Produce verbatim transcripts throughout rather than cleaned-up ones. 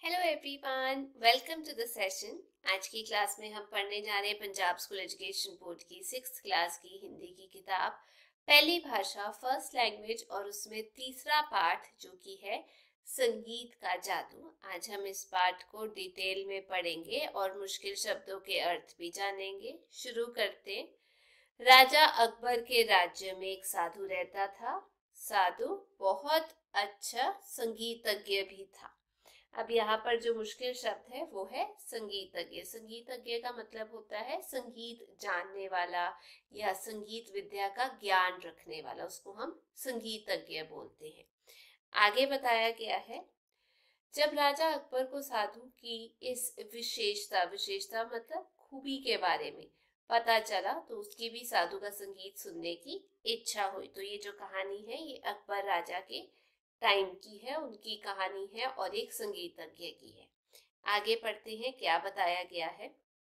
Hello everyone, welcome to the session. आज की class में हम पढ़ने जा रहे हैं पंजाब स्कूल एजुकेशन बोर्ड की सिक्स क्लास की हिंदी की किताब पहली भाषा फर्स्ट लैंग्वेज, और उसमें तीसरा पाठ जो कि है संगीत का जादू। आज हम इस पाठ को डिटेल में पढ़ेंगे और मुश्किल शब्दों के अर्थ भी जानेंगे। शुरू करते हैं। राजा अकबर के राज्य में एक साधु रहता था। साधु बहुत अच्छा संगीतज्ञ भी था। अब यहाँ पर जो मुश्किल शब्द है वो है संगीतज्ञ। संगीतज्ञ का मतलब होता है संगीत जानने वाला या संगीत विद्या का ज्ञान रखने वाला, उसको हम संगीतज्ञ बोलते हैं। आगे बताया गया है, जब राजा अकबर को साधु की इस विशेषता विशेषता मतलब खूबी के बारे में पता चला तो उसकी भी साधु का संगीत सुनने की इच्छा हुई। तो ये जो कहानी है ये अकबर राजा के टाइम की है, उनकी कहानी है और एक संगीतज्ञ की है। आगे पढ़ते हैं क्या बताया गया है।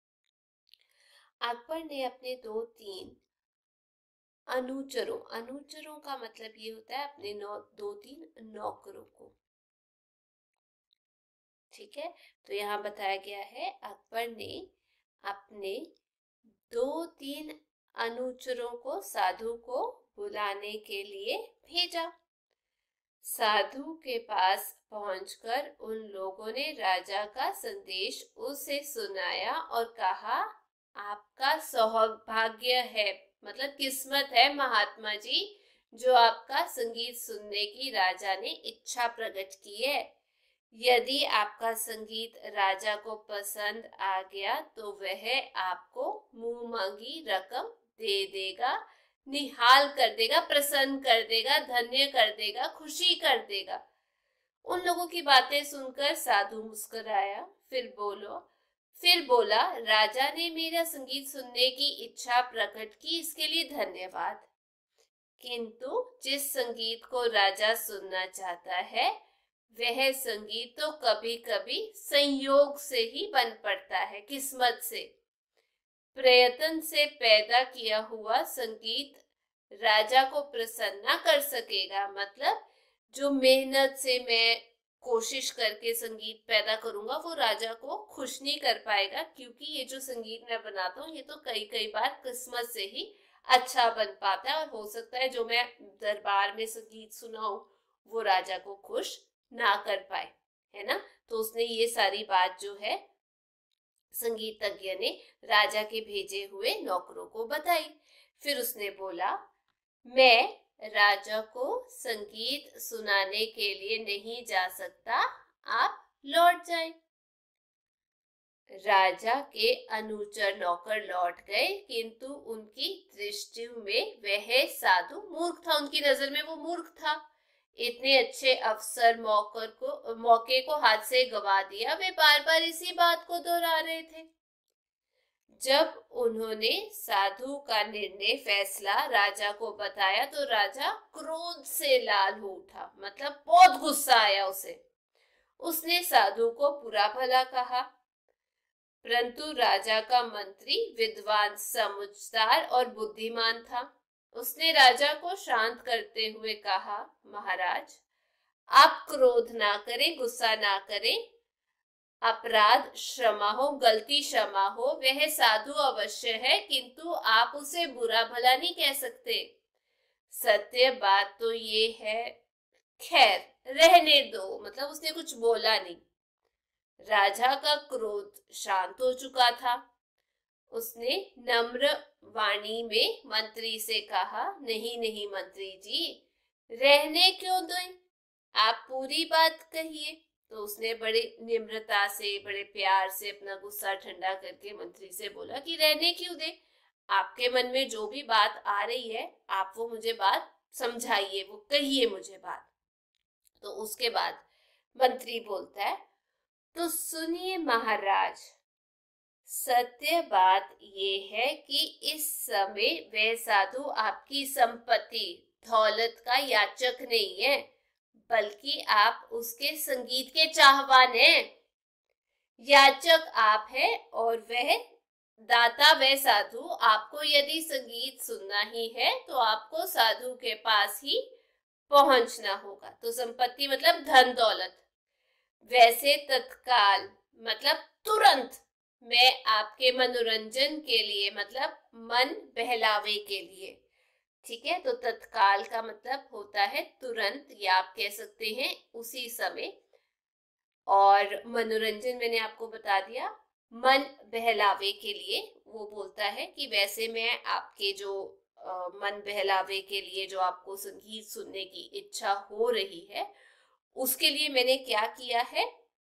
अकबर ने अपने दो तीन अनुचरों, अनुचरों का मतलब ये होता है अपने नौ दो तीन नौकरों को, ठीक है। तो यहाँ बताया गया है अकबर ने अपने दो तीन अनुचरों को साधु को बुलाने के लिए भेजा। साधु के पास पहुंचकर उन लोगों ने राजा का संदेश उसे सुनाया और कहा, आपका सौभाग्य है, मतलब किस्मत है महात्मा जी, जो आपका संगीत सुनने की राजा ने इच्छा प्रकट की है। यदि आपका संगीत राजा को पसंद आ गया तो वह आपको मुंह मांगी रकम दे देगा, निहाल कर देगा, प्रसन्न कर देगा, धन्य कर देगा, खुशी कर देगा। उन लोगों की बातें सुनकर साधु मुस्कुराया, फिर बोलो फिर बोला, राजा ने मेरा संगीत सुनने की इच्छा प्रकट की, इसके लिए धन्यवाद। किंतु जिस संगीत को राजा सुनना चाहता है वह संगीत तो कभी कभी संयोग से ही बन पड़ता है, किस्मत से। प्रयत्न से पैदा किया हुआ संगीत राजा को प्रसन्न न कर सकेगा। मतलब जो मेहनत से मैं कोशिश करके संगीत पैदा करूंगा वो राजा को खुश नहीं कर पाएगा, क्योंकि ये जो संगीत मैं बनाता हूँ ये तो कई कई बार किस्मत से ही अच्छा बन पाता है, और हो सकता है जो मैं दरबार में संगीत सुनाऊं वो राजा को खुश ना कर पाए, है ना। तो उसने ये सारी बात जो है संगीतज्ञ ने राजा के भेजे हुए नौकरों को बताई। फिर उसने बोला, मैं राजा को संगीत सुनाने के लिए नहीं जा सकता, आप लौट जाएं। राजा के अनुचर नौकर लौट गए, किंतु उनकी दृष्टि में वह साधु मूर्ख था। उनकी नजर में वो मूर्ख था। इतने अच्छे अवसर मौके को मौके को हाथ से गवा दिया। वे बार बार इसी बात को दोहरा रहे थे। जब उन्होंने साधु का निर्णय फैसला राजा को बताया तो राजा क्रोध से लाल हो उठा, मतलब बहुत गुस्सा आया उसे। उसने साधु को बुरा भला कहा, परंतु राजा का मंत्री विद्वान, समझदार और बुद्धिमान था। उसने राजा को शांत करते हुए कहा, महाराज आप क्रोध ना करें, गुस्सा ना करें। अपराध क्षमा हो, गलती क्षमा हो, वह साधु अवश्य है, किंतु आप उसे बुरा भला नहीं कह सकते। सत्य बात तो ये है, खैर रहने दो, मतलब उसने कुछ बोला नहीं। राजा का क्रोध शांत हो चुका था। उसने नम्र वाणी में मंत्री से कहा, नहीं नहीं मंत्री जी, रहने क्यों दें, आप पूरी बात कहिए। तो उसने बड़े निम्रता से, बड़े प्यार से अपना गुस्सा ठंडा करके मंत्री से बोला कि रहने क्यों दे, आपके मन में जो भी बात आ रही है आप वो मुझे बात समझाइए, वो कहिए मुझे बात। तो उसके बाद मंत्री बोलता है, तो सुनिए महाराज, सत्य बात ये है कि इस समय वह साधु आपकी संपत्ति दौलत का याचक नहीं है, बल्कि आप उसके संगीत के चाहवान हैं। याचक आप हैं और वह दाता वह साधु। आपको यदि संगीत सुनना ही है तो आपको साधु के पास ही पहुंचना होगा। तो संपत्ति मतलब धन दौलत। वैसे तत्काल मतलब तुरंत मैं आपके मनोरंजन के लिए मतलब मन बहलावे के लिए। ठीक है, तो तत्काल का मतलब होता है तुरंत, या आप कह सकते हैं उसी समय। और मनोरंजन मैंने आपको बता दिया, मन बहलावे के लिए वो बोलता है कि वैसे मैं आपके जो आ, मन बहलावे के लिए जो आपको संगीत सुनने की इच्छा हो रही है उसके लिए मैंने क्या किया है,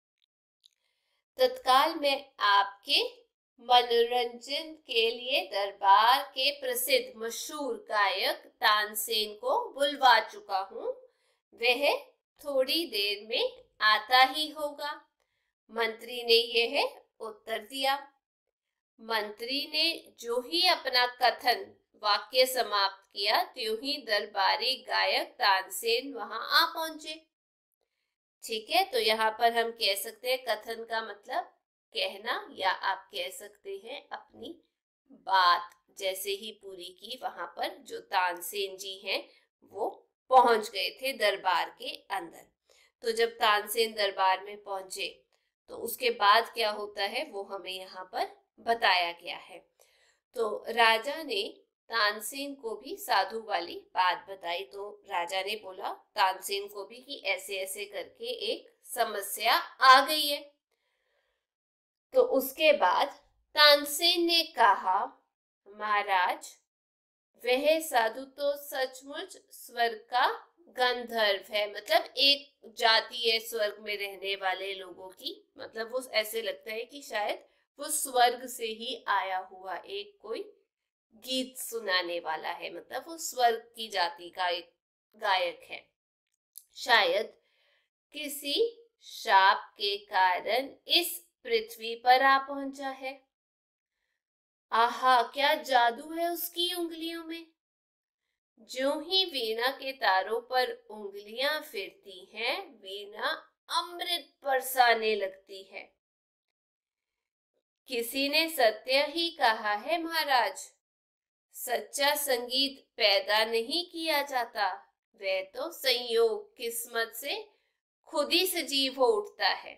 तत्काल मैं आपके मनोरंजन के लिए दरबार के प्रसिद्ध मशहूर गायक तानसेन को बुलवा चुका हूँ, वह थोड़ी देर में आता ही होगा। मंत्री ने यह उत्तर दिया। मंत्री ने जो ही अपना कथन वाक्य समाप्त किया त्यों ही दरबारी गायक तानसेन वहां आ पहुंचे। ठीक है, तो यहाँ पर हम कह सकते हैं कथन का मतलब कहना, या आप कह सकते हैं अपनी बात जैसे ही पूरी की। वहां पर जो तानसेन जी हैं वो पहुंच गए थे दरबार के अंदर। तो जब तानसेन दरबार में पहुंचे तो उसके बाद क्या होता है वो हमें यहाँ पर बताया गया है। तो राजा ने तानसेन को भी साधु वाली बात बताई। तो राजा ने बोला तानसेन को भी कि ऐसे ऐसे करके एक समस्या आ गई है। तो उसके बाद तानसेन ने कहा, महाराज वह साधु तो सचमुच स्वर्ग का गंधर्व है, मतलब एक जाति है स्वर्ग में रहने वाले लोगों की, मतलब वो ऐसे लगता है कि शायद वो स्वर्ग से ही आया हुआ एक कोई गीत सुनाने वाला है, मतलब वो स्वर्ग की जाति का एक गायक है। शायद किसी शाप के कारण इस पृथ्वी पर आ पहुंचा है। आहा, क्या जादू है उसकी उंगलियों में। जो ही वीणा के तारों पर उंगलियां फिरती हैं वीणा अमृत बरसाने लगती है। किसी ने सत्य ही कहा है महाराज, सच्चा संगीत पैदा नहीं किया जाता, वह तो संयोग किस्मत से खुद ही सजीव हो उठता है।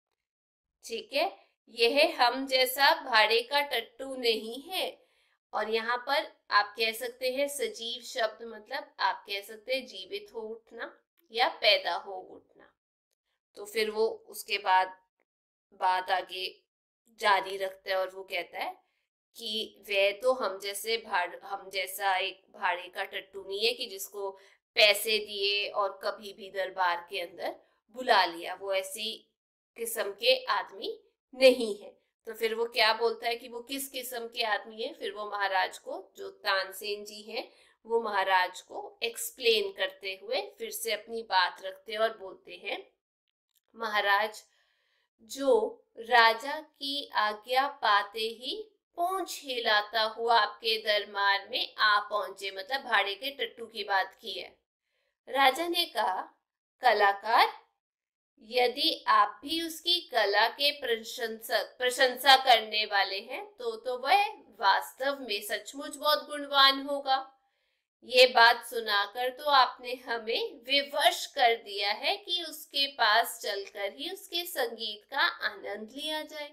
ठीक है, यह हम जैसा भाड़े का टट्टू नहीं है। और यहाँ पर आप कह सकते हैं सजीव शब्द मतलब आप कह सकते हैं जीवित हो उठना या पैदा हो उठना। तो फिर वो उसके बाद बात आगे जारी रखता है और वो कहता है कि वह तो हम जैसे भाड़ हम जैसा एक भाड़े का टट्टू नहीं है कि जिसको पैसे दिए और कभी भी दरबार के अंदर बुला लिया, वो ऐसी किस्म के आदमी नहीं है। तो फिर वो क्या बोलता है कि वो किस किस्म के आदमी है, फिर वो महाराज को, जो तानसेन जी हैं, वो महाराज को एक्सप्लेन करते हुए फिर से अपनी बात रखते और बोलते हैं, महाराज जो राजा की आज्ञा पाते ही पूंछ हिलाता हुआ आपके दरबार में आ पहुंचे, मतलब भाड़े के टट्टू की बात की है। राजा ने कहा, कलाकार यदि आप भी उसकी कला के प्रशंसक प्रशंसा करने वाले हैं तो तो वह वास्तव में सचमुच बहुत गुणवान होगा। ये बात सुनाकर तो आपने हमें विवश कर दिया है कि उसके पास चलकर ही उसके संगीत का आनंद लिया जाए।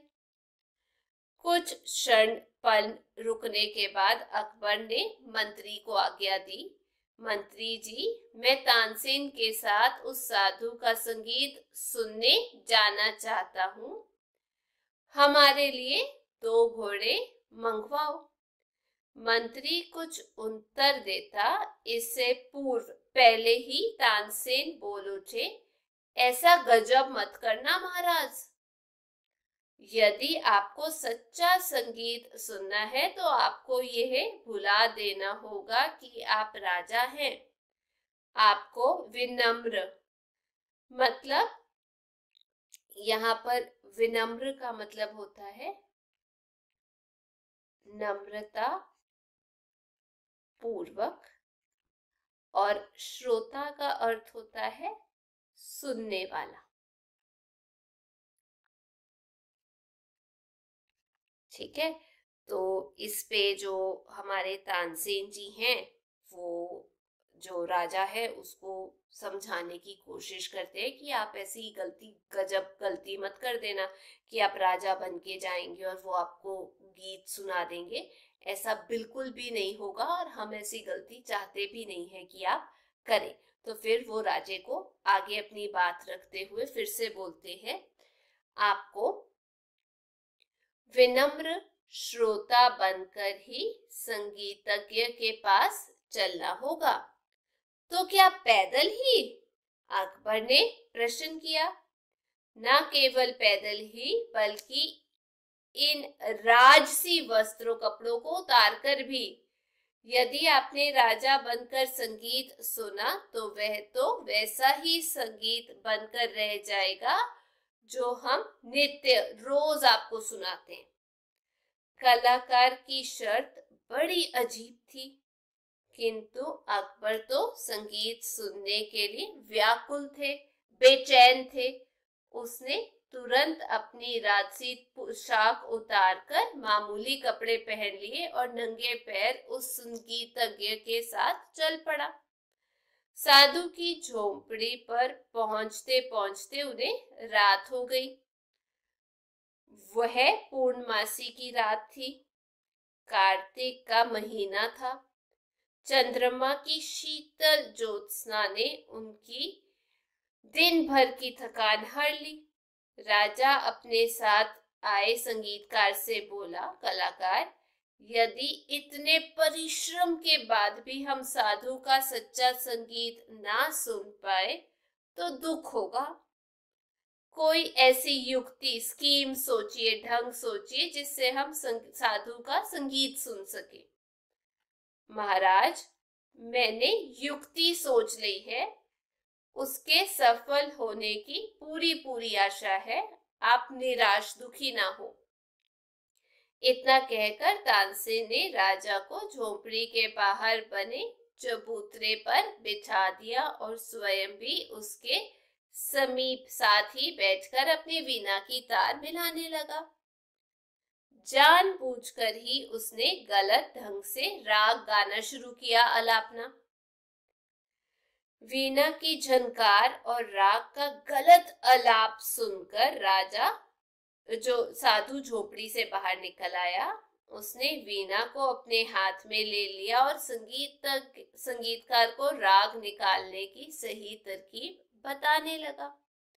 कुछ क्षण पल रुकने के बाद अकबर ने मंत्री को आज्ञा दी, मंत्री जी मैं तानसेन के साथ उस साधु का संगीत सुनने जाना चाहता हूँ, हमारे लिए दो घोड़े मंगवाओ। मंत्री कुछ उत्तर देता इससे पूर्व पहले ही तानसेन बोल उठे, ऐसा गजब मत करना महाराज, यदि आपको सच्चा संगीत सुनना है तो आपको यह भुला देना होगा कि आप राजा हैं। आपको विनम्र, मतलब यहाँ पर विनम्र का मतलब होता है नम्रता पूर्वक, और श्रोता का अर्थ होता है सुनने वाला। ठीक है, तो इस पे जो हमारे तानसेन जी हैं वो जो राजा है उसको समझाने की कोशिश करते हैं कि आप ऐसी गलती गजब गलती मत कर देना कि आप राजा बन के जाएंगे और वो आपको गीत सुना देंगे। ऐसा बिल्कुल भी नहीं होगा और हम ऐसी गलती चाहते भी नहीं है कि आप करें। तो फिर वो राजे को आगे अपनी बात रखते हुए फिर से बोलते हैं, आपको विनम्र श्रोता बनकर ही संगीतज्ञ के पास चलना होगा। तो क्या पैदल ही? अकबर ने प्रश्न किया। न केवल पैदल ही बल्कि इन राजसी वस्त्रों कपड़ों को उतारकर भी। यदि आपने राजा बनकर संगीत सुना तो वह तो वैसा ही संगीत बनकर रह जाएगा जो हम नित्य रोज आपको सुनाते हैं। कलाकार की शर्त बड़ी अजीब थी, किंतु अकबर तो संगीत सुनने के लिए व्याकुल थे, बेचैन थे। उसने तुरंत अपनी राजसी पोशाक उतारकर मामूली कपड़े पहन लिए और नंगे पैर उस संगीतज्ञ के साथ चल पड़ा। साधु की झोंपड़ी पर पहुंचते पहुंचते उन्हें रात हो गई। वह पूर्णमासी की रात थी। कार्तिक का महीना था। चंद्रमा की शीतल ज्योत्सना ने उनकी दिन भर की थकान हर ली। राजा अपने साथ आए संगीतकार से बोला, कलाकार, यदि इतने परिश्रम के बाद भी हम साधु का सच्चा संगीत ना सुन पाए तो दुख होगा। कोई ऐसी युक्ति, स्कीम सोचिए, ढंग सोचिए जिससे हम साधु का संगीत सुन सके। महाराज, मैंने युक्ति सोच ली है, उसके सफल होने की पूरी पूरी आशा है। आप निराश दुखी ना हो। इतना कहकर तानसेन ने राजा को झोपड़ी के बाहर बने चबूतरे पर बिठा दिया और स्वयं भी उसके समीप साथ ही बैठकर अपनी वीणा की तार मिलाने लगा। जानबूझकर ही उसने गलत ढंग से राग गाना शुरू किया, अलापना। वीणा की झनकार और राग का गलत अलाप सुनकर राजा, जो साधु झोपड़ी से बाहर निकल आया, उसने वीणा को अपने हाथ में ले लिया और संगीत संगीतकार को राग निकालने की सही तरकीब बताने लगा।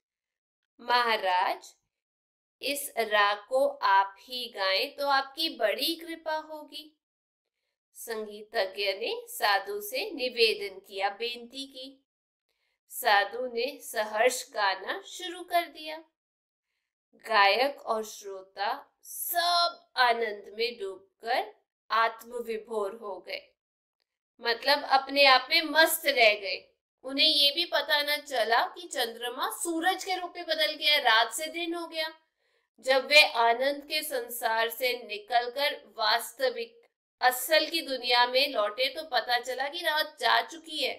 महाराज, इस राग को आप ही गाएं तो आपकी बड़ी कृपा होगी। संगीतज्ञ ने साधु से निवेदन किया, बेनती की। साधु ने सहर्ष गाना शुरू कर दिया। गायक और श्रोता सब आनंद में डूबकर आत्मविभोर हो गए, मतलब अपने आप में मस्त रह गए। उन्हें ये भी पता न चला कि चंद्रमा सूरज के रूप में बदल गया, रात से दिन हो गया। जब वे आनंद के संसार से निकलकर वास्तविक असल की दुनिया में लौटे तो पता चला कि रात जा चुकी है।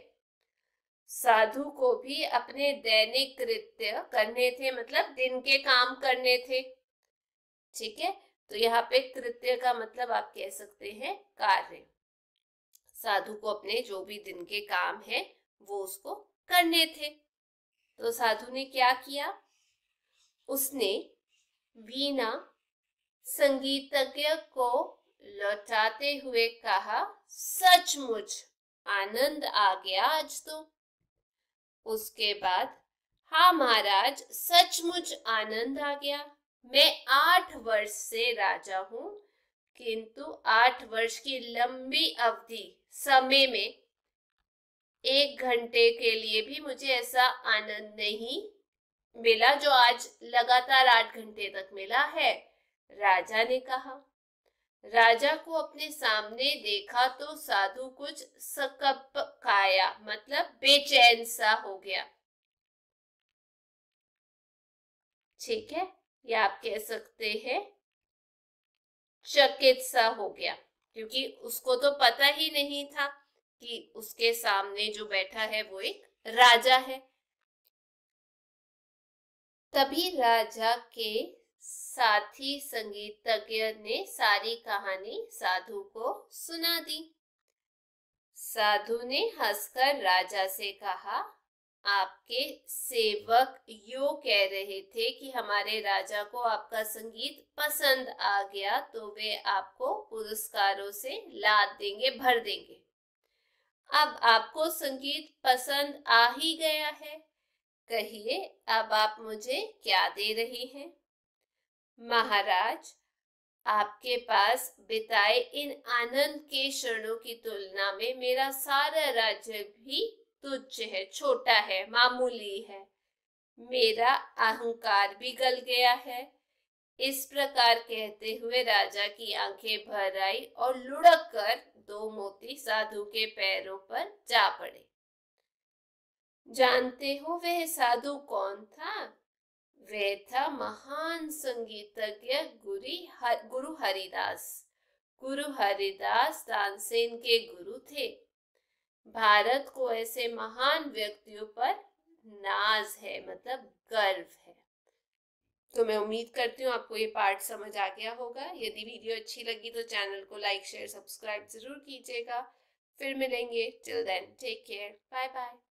साधु को भी अपने दैनिक कृत्य करने थे, मतलब दिन के काम करने थे। ठीक है, तो यहाँ पे कृत्य का मतलब आप कह सकते हैं कार्य। साधु को अपने जो भी दिन के काम है वो उसको करने थे। तो साधु ने क्या किया? उसने वीणा संगीतज्ञ को लौटाते हुए कहा, सचमुच आनंद आ गया आज तो। उसके बाद, हाँ महाराज, सचमुच आनंद आ गया। मैं आठ वर्ष से राजा हूं, किंतु आठ वर्ष की लंबी अवधि समय में एक घंटे के लिए भी मुझे ऐसा आनंद नहीं मिला जो आज लगातार आठ घंटे तक मिला है। राजा ने कहा। राजा को अपने सामने देखा तो साधु कुछ सकप खाया, मतलब बेचैन सा हो गया। ठीक है, या आप कह सकते हैं चकित सा हो गया, क्योंकि उसको तो पता ही नहीं था कि उसके सामने जो बैठा है वो एक राजा है। तभी राजा के साथी संगीतज्ञ ने सारी कहानी साधु को सुना दी। साधु ने हंसकर राजा से कहा, आपके सेवक यो कह रहे थे कि हमारे राजा को आपका संगीत पसंद आ गया तो वे आपको पुरस्कारों से लाद देंगे, भर देंगे। अब आपको संगीत पसंद आ ही गया है, कहिए अब आप मुझे क्या दे रही हैं? महाराज, आपके पास बिताए इन आनंद के क्षणों की तुलना में मेरा सारा राज्य भी तुच्छ है, छोटा है, मामूली है। मेरा अहंकार भी गल गया है। इस प्रकार कहते हुए राजा की आंखें भर आई और लुढ़क कर दो मोती साधु के पैरों पर जा पड़े। जानते हो वह साधु कौन था? वह था महान संगीतज्ञ गुरु हरिदास। गुरु हरिदास तानसेन के गुरु थे। भारत को ऐसे महान व्यक्तियों पर नाज है, मतलब गर्व है। तो मैं उम्मीद करती हूँ आपको ये पार्ट समझ आ गया होगा। यदि वीडियो अच्छी लगी तो चैनल को लाइक शेयर सब्सक्राइब जरूर कीजिएगा। फिर मिलेंगे। Till then take care, bye bye.